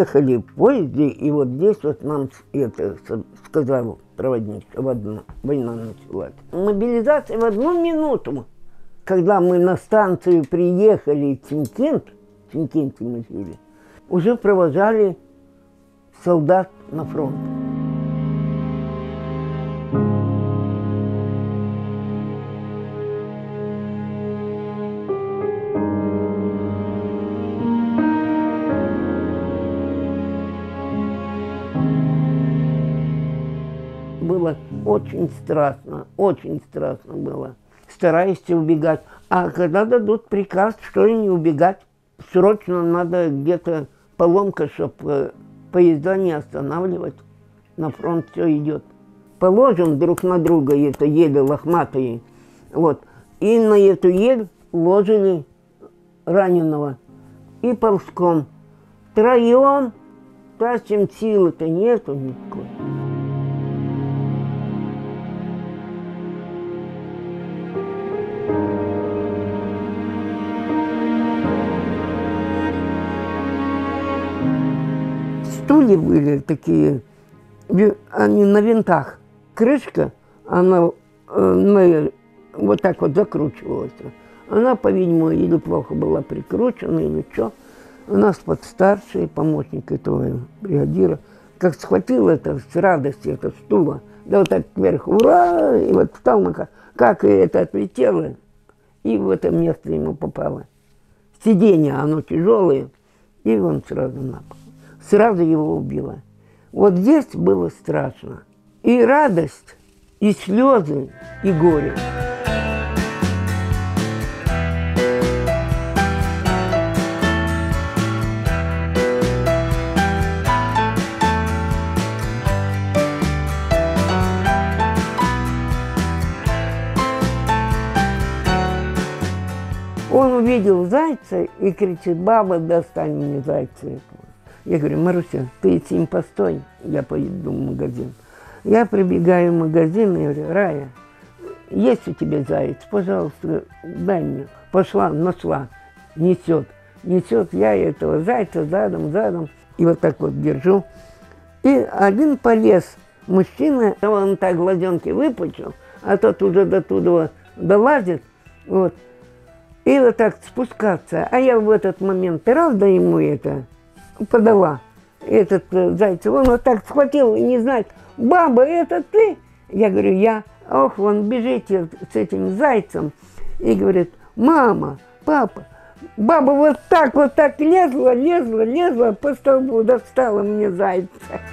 ехали в поезде, и вот здесь вот нам это сказал проводник, война началась. Мобилизация в 1 минуту. Когда мы на станцию приехали в Чимкент, в Чимкенте мы жили, уже провожали солдат на фронт. Было очень страшно было. Стараешься убегать. А когда дадут приказ, что и не убегать, срочно надо где-то поломка, чтобы поезда не останавливать. На фронт все идет. Положим друг на друга это ели лохматые. Вот. И на эту ель ложили раненого. И ползком. Втроем, тащим, силы-то нету никакой. Стулья были такие, они на винтах. Крышка, она вот так вот закручивалась. Она, по-видимому, или плохо была прикручена, или что. У нас подстарший помощник этого бригадира, как схватил это с радостью, это стула, да вот так вверх, ура, и вот встал, как и это отлетело, и в это место ему попало. Сиденье, оно тяжелое, и он сразу на пол. Сразу его убило. Вот здесь было страшно. И радость, и слезы, и горе. Он увидел зайца и кричит: баба, достань мне зайца этого. Я говорю: Маруся, ты с ним постой, я поеду в магазин. Я прибегаю в магазин и говорю: Рая, есть у тебя заяц? Пожалуйста, дай мне. Пошла, нашла, несет. Несет я этого зайца задом. И вот так вот держу. И один полез, мужчина, он так глазенки выпучил, а тот уже до туда долазит. Вот. И вот так спускаться. А я в этот момент раз, да ему это подала, этот зайцев. Он вот так схватил и не знает: баба, это ты? Я говорю: я. Ох, вон бежите с этим зайцем. И говорит: мама, папа. Баба вот так лезла по столбу, достала мне зайца.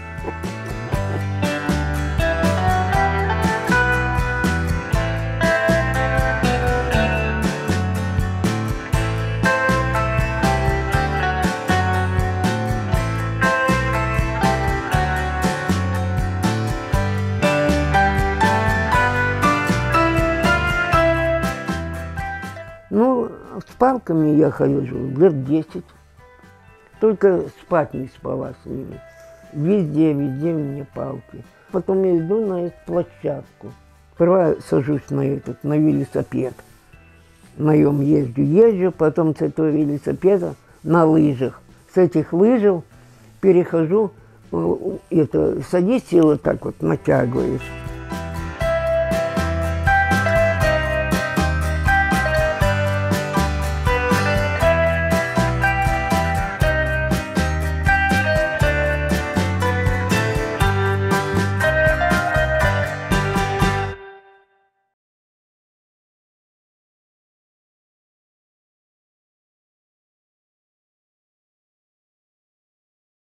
Ну, с палками я хожу лет 10. Только спать не спала с ними. Везде у меня палки. Потом я иду на эту площадку. Сперва сажусь на велосипед. На нем езжу, потом с этого велосипеда на лыжах. С этих лыжев перехожу, садись и вот так вот натягиваешь.